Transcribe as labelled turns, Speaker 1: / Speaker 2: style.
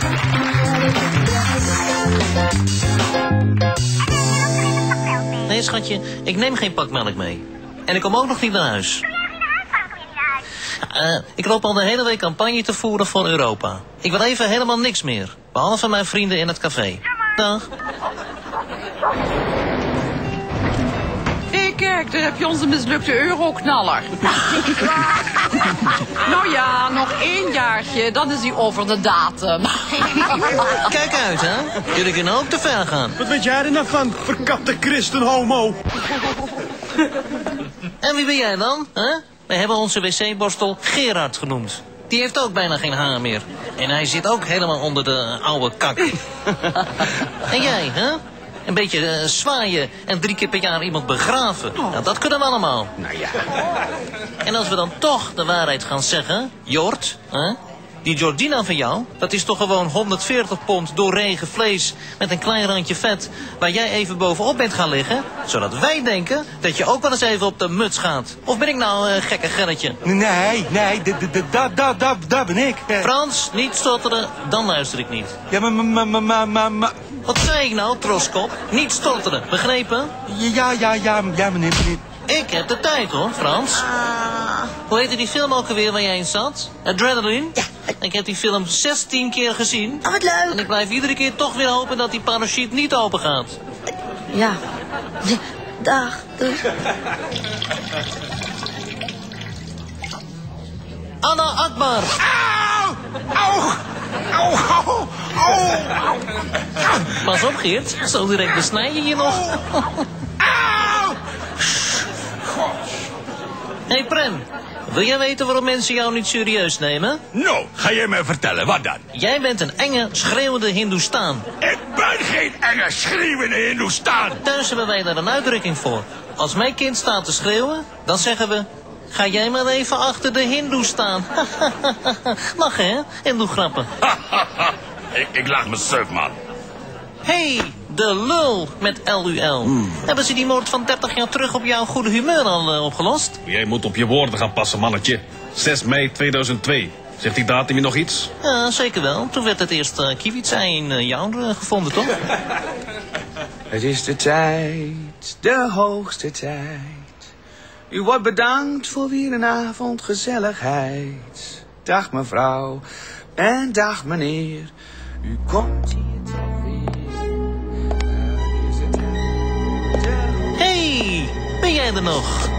Speaker 1: Nee, schatje, ik neem geen pak melk mee. En ik kom ook nog niet naar huis. Ik loop al de hele week campagne te voeren voor Europa. Ik wil even helemaal niks meer. Behalve mijn vrienden in het café. Dag.
Speaker 2: Hé, kijk, daar heb je onze mislukte euroknaller. Nou ja, nog 1 jaartje, dan is hij over de datum.
Speaker 1: Kijk uit, hè. Jullie kunnen ook te ver gaan.
Speaker 3: Wat weet jij er nou van, verkapte christenhomo?
Speaker 1: En wie ben jij dan, hè? Wij hebben onze wc-borstel Gerard genoemd. Die heeft ook bijna geen haar meer. En hij zit ook helemaal onder de oude kak. En jij, hè? Een beetje zwaaien en 3 keer per jaar iemand begraven. Nou, dat kunnen we allemaal.
Speaker 3: Nou ja.
Speaker 1: En als we dan toch de waarheid gaan zeggen, Jort, hè? Die Georgina van jou, dat is toch gewoon 140 pond doorregen vlees met een klein randje vet, waar jij even bovenop bent gaan liggen, zodat wij denken dat je ook wel eens even op de muts gaat. Of ben ik nou een gekke Gerritje?
Speaker 4: Nee, dat ben ik.
Speaker 1: Frans, niet stotteren, dan luister ik niet.
Speaker 4: Ja, maar...
Speaker 1: Wat zei ik nou, troskop? Niet stotteren, begrepen?
Speaker 4: Ja, meneer.
Speaker 1: Ik heb de tijd, hoor, Frans. Hoe heette die film ook alweer waar jij in zat? Adrenaline?
Speaker 5: Ja.
Speaker 1: Ik heb die film 16 keer gezien.
Speaker 5: Oh, wat leuk.
Speaker 1: En ik blijf iedere keer toch weer hopen dat die parachute niet open gaat.
Speaker 5: Ja. Dag, doei.
Speaker 1: Anna Akbar!
Speaker 4: Auw!
Speaker 1: Pas op, Geert. Zo direct besnij je je nog. Hé, Prem. Wil jij weten waarom mensen jou niet serieus nemen?
Speaker 6: Nou, ga jij mij vertellen, wat dan?
Speaker 1: Jij bent een enge, schreeuwende Hindoestaan.
Speaker 6: Ik ben geen enge, schreeuwende Hindoestaan.
Speaker 1: Thuis hebben wij daar een uitdrukking voor. Als mijn kind staat te schreeuwen, dan zeggen we... Ga jij maar even achter de Hindoe staan. Lachen, hè? Hindoe-grappen.
Speaker 6: ik lach me suf, man.
Speaker 1: Hey, de lul met LUL. Hebben ze die moord van 30 jaar terug op jouw goede humeur al opgelost?
Speaker 7: Jij moet op je woorden gaan passen, mannetje. 6 mei 2002. Zegt die datum je nog iets?
Speaker 1: Ja, zeker wel. Toen werd het eerst kievitsei in jou gevonden, toch?
Speaker 8: Het is de tijd, de hoogste tijd. U wordt bedankt voor weer een avond gezelligheid. Dag mevrouw en dag meneer. U komt hier toch weer.
Speaker 1: Hey, ben jij er nog?